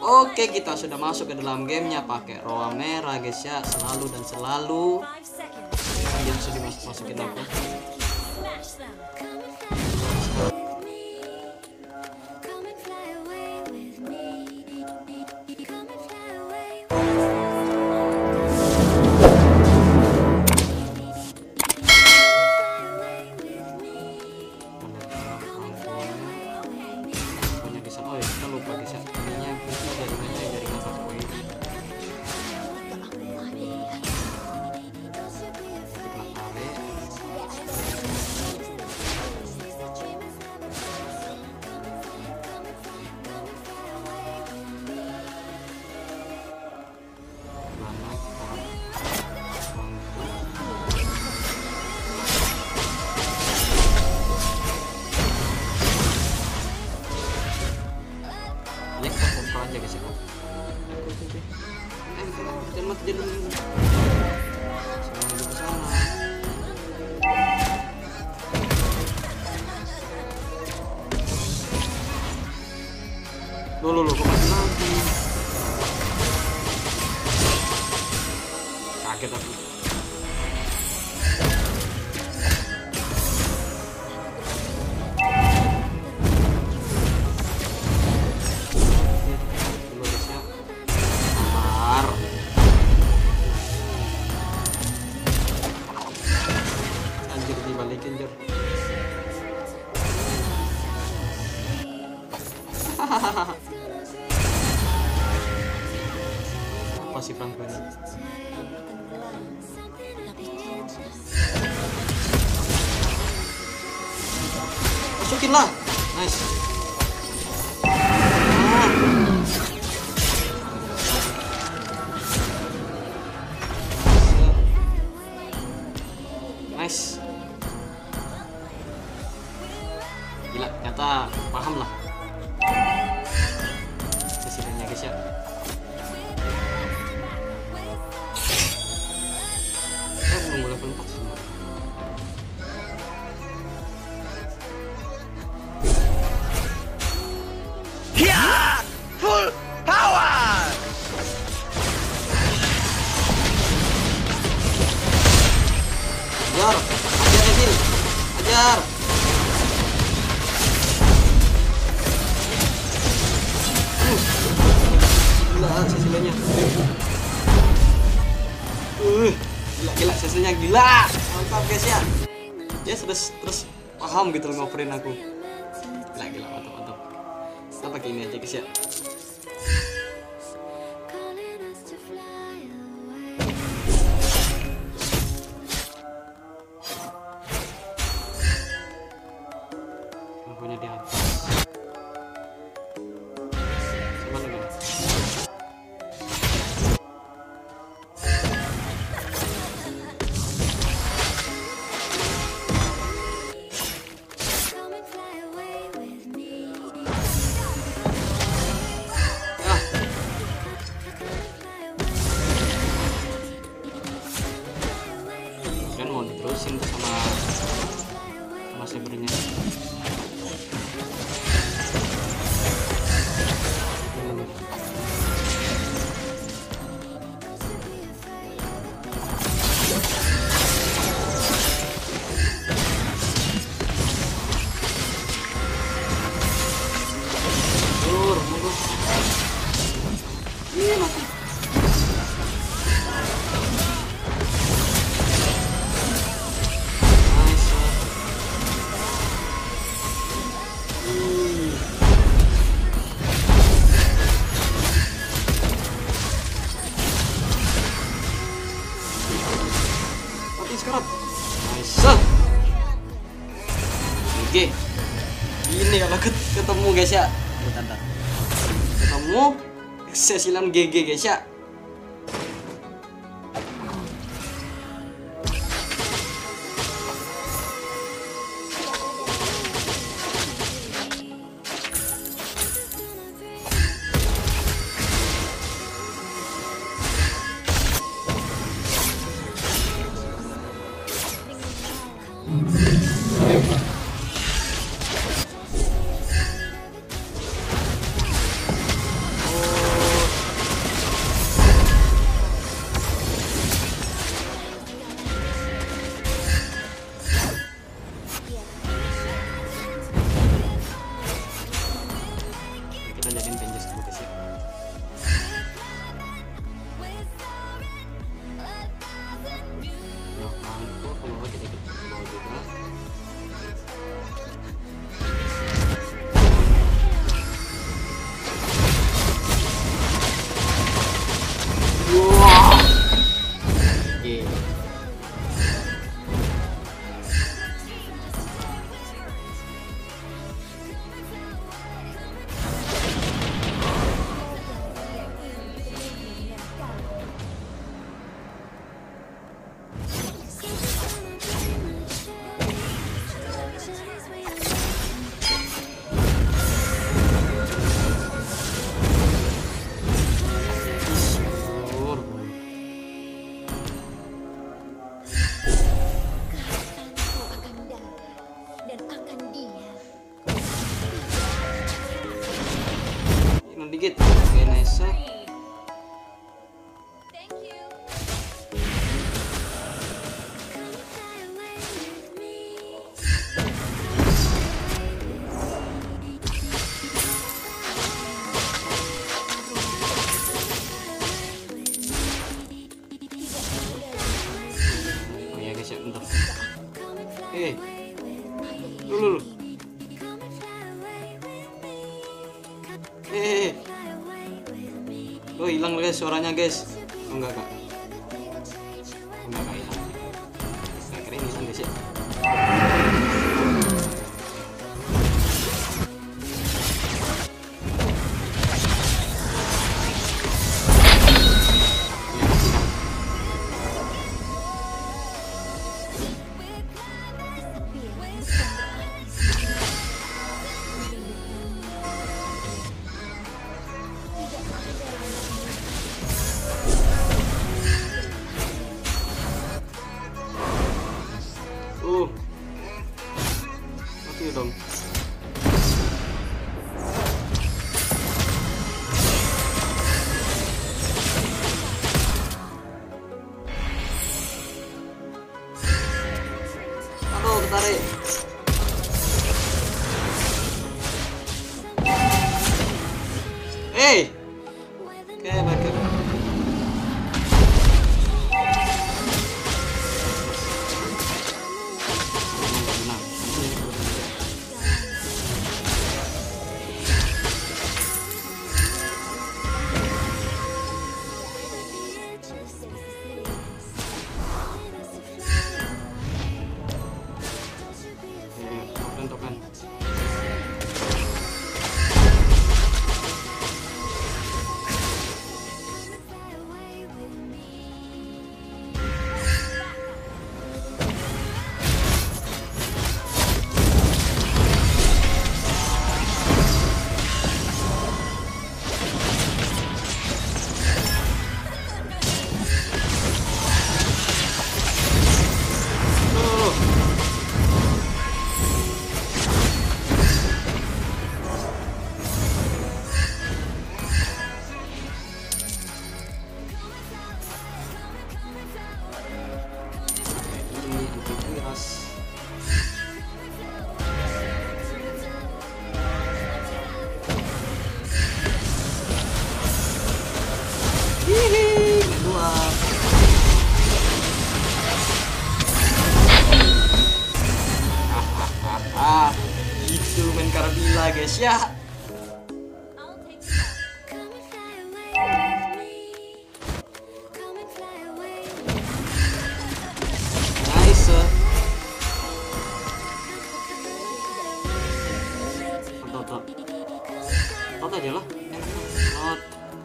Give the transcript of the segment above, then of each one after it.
Oke, kita sudah masuk ke dalam gamenya pakai roa merah guys ya, selalu dan selalu. Yang sudah masukin aku. Loh, kok mati lagi? Kaget aku. Anjir, dibalikin jor. Apa sih Franco ini? Masukin lah, nice. Nice. Gila, ternyata paham lah presidennya guys ya. Saya belum level 4 semua. Full power. Ajar, Evil, ajar. Gila sesilanya. Gila sesilnya gila. Mantap guys ya. Dia terus paham gitu ngoperin aku. Gila mantap. Kita pakai ini aja guys ya. Lampunya di atas. Sama lagi. Kan mau diterusin tuh sama sabernya. Mati. Mati sekarang. Nice. Oke. Ini kalau ketemu guys ya. Bentar. Ketemu sesilan GG guys ya. bawah juga. Wow. Oke. Dikit, oke, nice. Oh ya guys ya, bentar. Lu. Oh hilang guys suaranya guys. Oh enggak hilang. Saya kira ini hilang guys ya. Mati dong. Aduh, ketarik. Oke, baik. Token. Gitu main Karabila guys ya. Nice. Tot aja lah. Tot.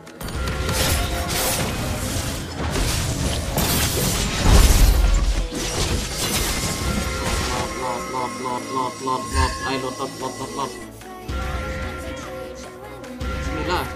Lot. Ayo lot. Bismillah.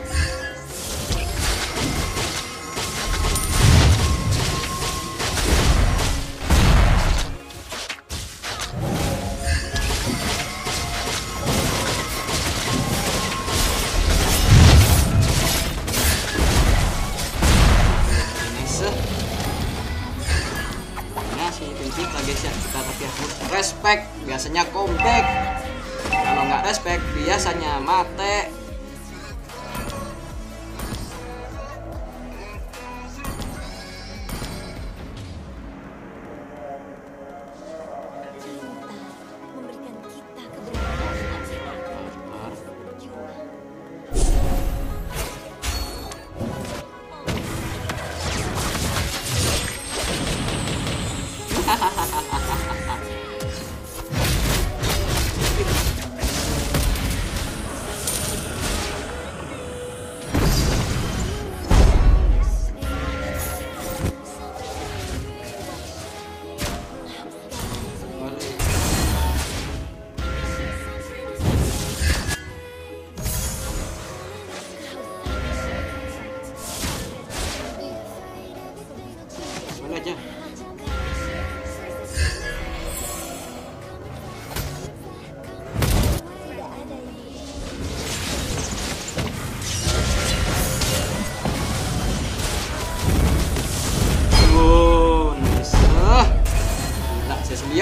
Guys ya, kita tapi harus respect, biasanya comeback. Kalau nggak respect biasanya mate.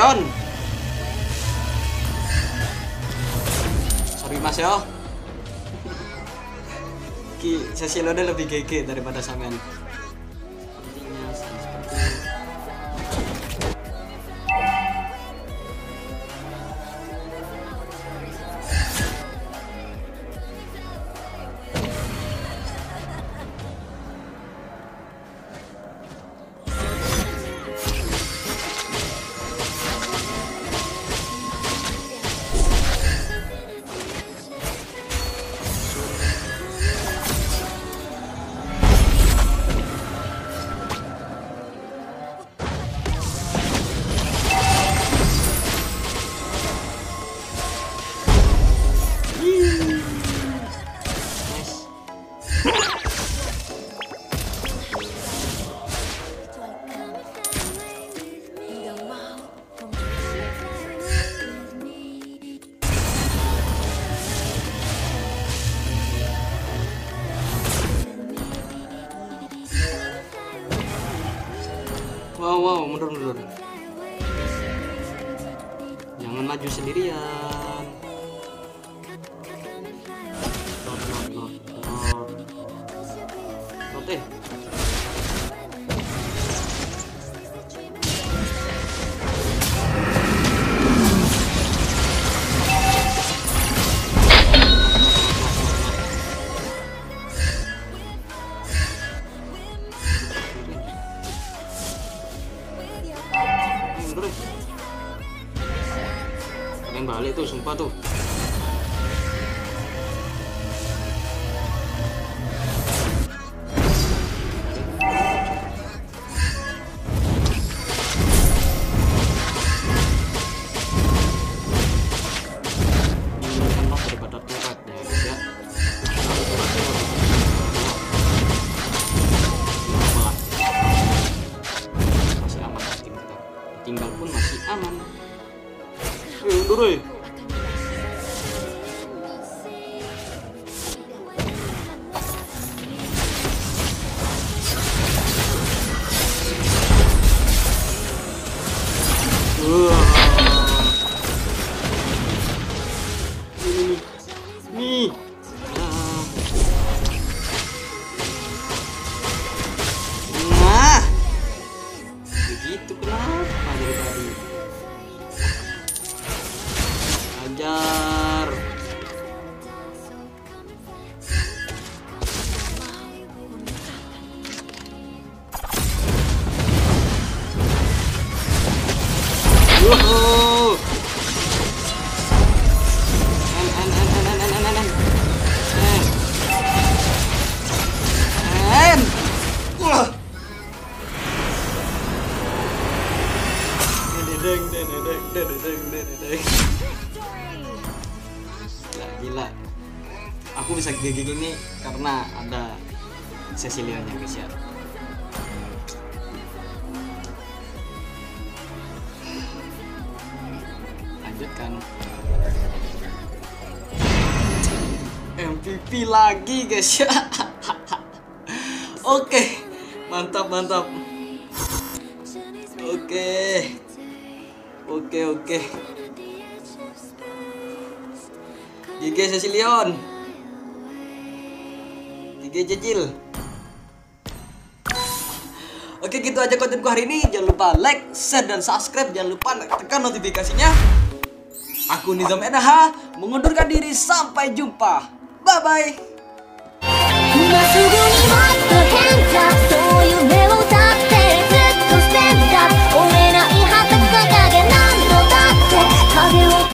Sion. Sorry mas yo. Ki Cecilio lebih GG daripada sampean. Sepertinya seperti wow, mundur. Jangan maju sendirian. Oke. Yang balik tuh, sumpah tuh. Daripada turret ya guys ya. Masih aman tim kita. Tinggal pun masih aman. Undur oi. Nih. Nah. Begitu kenapa dari tadi? Ajar. Wow. Gila. Aku bisa GG gini karena ada Cecilio-nya guys ya. Lanjutkan. MVP lagi guys ya. Oke. Mantap. Oke. GG Cecilion. GG Cecil. Oke, gitu aja kontenku hari ini. Jangan lupa like, share, dan subscribe. Jangan lupa tekan notifikasinya. Aku Nizam NH mengundurkan diri. Sampai jumpa. Bye-bye.